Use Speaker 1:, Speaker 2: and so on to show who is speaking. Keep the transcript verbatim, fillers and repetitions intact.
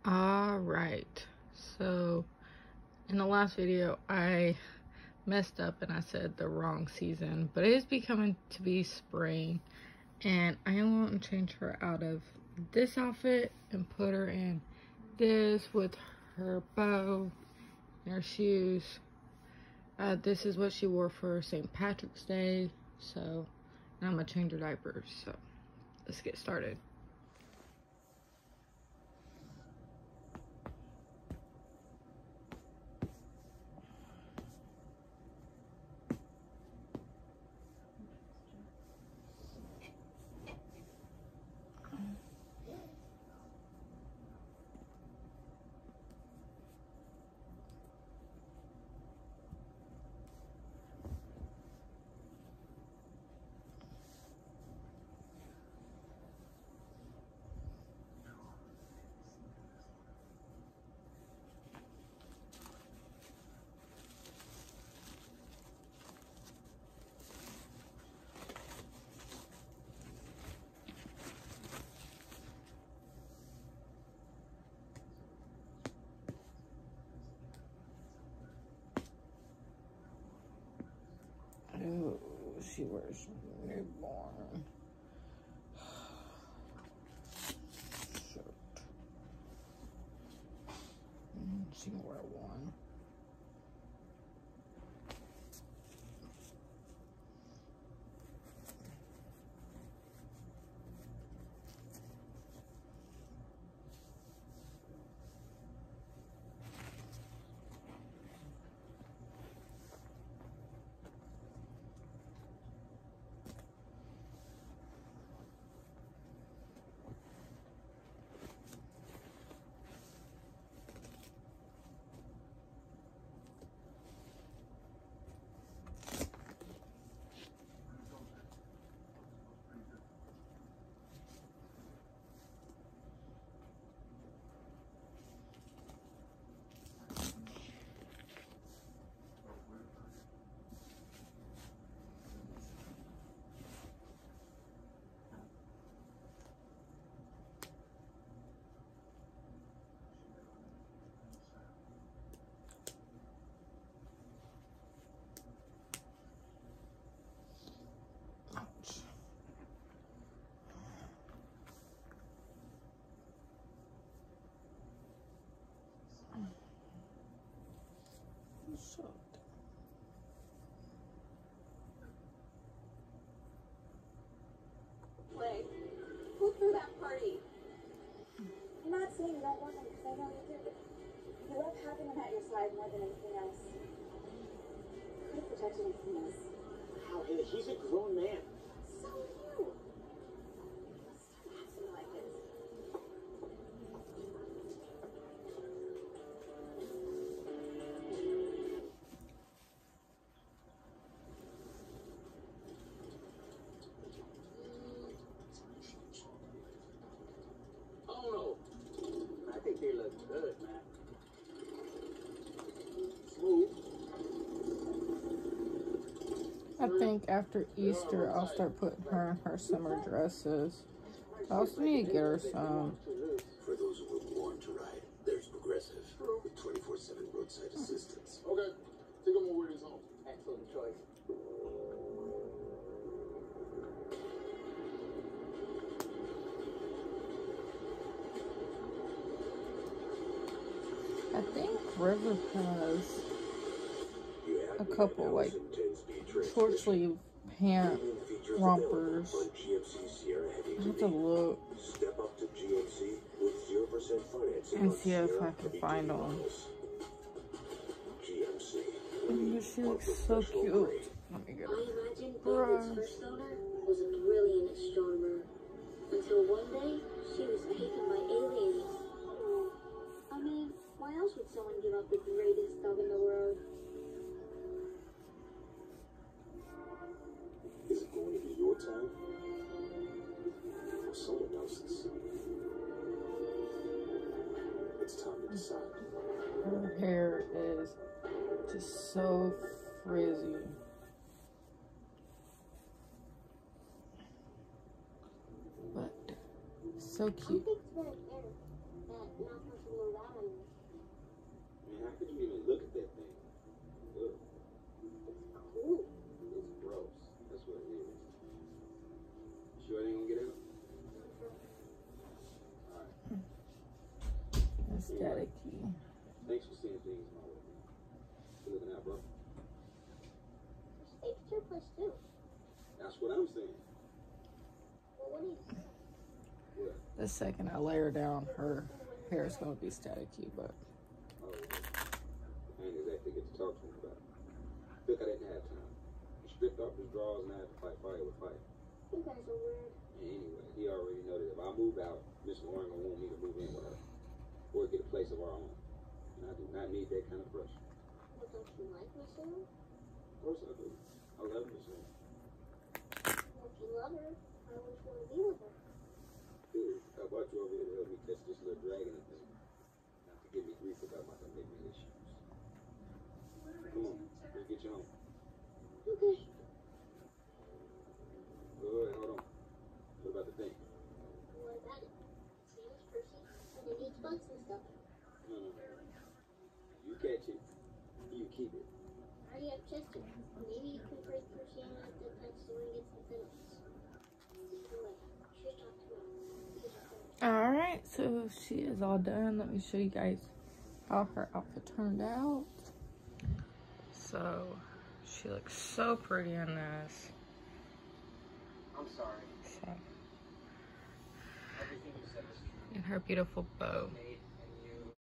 Speaker 1: All right, so in the last video I messed up and I said the wrong season, but it is becoming to be spring, and I am going to change her out of this outfit and put her in this with her bow and her shoes. Uh, this is what she wore for Saint Patrick's Day, so now I'm gonna change her diapers. So let's get started. Oh, she wears newborn. Shirt. Mm, she can wear one. So
Speaker 2: Like, who threw that party? I'm not saying you don't want them, because I know you do, but you love having them at your side more than anything else. Could have protected him from this.
Speaker 3: How? He's a grown man.
Speaker 2: So are you. Stop acting like this.
Speaker 3: Oh no. I think they look good, man. Smooth.
Speaker 1: I think after Easter I'll start putting her in her summer dresses. I also need to get her some.
Speaker 4: For those who were born to ride, there's Progressive with twenty-four seven roadside assistance.
Speaker 3: Okay. Think I'm gonna wear this home. Excellent choice.
Speaker 1: I think River has a couple like short sleeve pant rompers. I have to look
Speaker 4: Step up to G M C with zero percent financing
Speaker 1: and
Speaker 4: on
Speaker 1: see if
Speaker 4: Sierra
Speaker 1: I can
Speaker 4: heavy
Speaker 1: find
Speaker 4: duty
Speaker 1: them.
Speaker 4: models. G M C.
Speaker 1: Oh, she looks so cute. Let me get
Speaker 5: I
Speaker 1: her.
Speaker 5: imagine David's first owner was a brilliant astronomer. Until one day, she was taken by aliens. I mean, why else would someone give up the greatest dog in the world?
Speaker 4: Is it going to be your time? Or someone else's? It's time to decide.
Speaker 1: Her hair is just so frizzy. But so
Speaker 5: I
Speaker 1: cute.
Speaker 5: think it's better that not comfortable around anymore.
Speaker 3: I mean, how could you even look at that thing? Ugh.
Speaker 5: It's cool.
Speaker 3: It's gross. That's what it is. Sure it ain't gonna get out? Alright.
Speaker 1: That's staticky.
Speaker 3: Thanks for seeing things my way. You looking out, bro?
Speaker 5: There's stage two plus two.
Speaker 3: That's what I'm saying.
Speaker 5: Well, what do you
Speaker 3: What?
Speaker 1: The second I lay her down, her hair is going to be staticky, but
Speaker 3: Oh, I ain't exactly get to talk to him about it. Look, I didn't have time. He stripped off his drawers and I had to fight fire with fire.
Speaker 5: You guys are weird.
Speaker 3: And anyway, he already know that if I move out, Miss Lauren gonna want me to move in with her. Or get a place of our own. And I do not need that kind of pressure.
Speaker 5: Well, don't you like Miss Sarah?
Speaker 3: Of course I do. I love Miss Lauren.
Speaker 5: Well, if you love her, why would you want to be with her?
Speaker 3: Dude, I brought you over here to help me catch this little dragon thing. Not to give me grief about my commitment issues. Come on, let's get you home.
Speaker 5: Okay.
Speaker 3: Wait, wait, hold on. What about the thing?
Speaker 5: What about it? Same as Percy, and it eats bugs and stuff.
Speaker 3: No, no, no. You catch it, you keep it.
Speaker 5: I already have Chester. Maybe you can break Percy out of the pet store and get something else. Anyway, should talk tomorrow.
Speaker 1: all right. So she is all done. Let me show you guys how her outfit turned out. So she looks so pretty in this.
Speaker 3: I'm sorry.
Speaker 1: So,
Speaker 3: Everything you said is true.
Speaker 1: and her beautiful bow.
Speaker 3: Made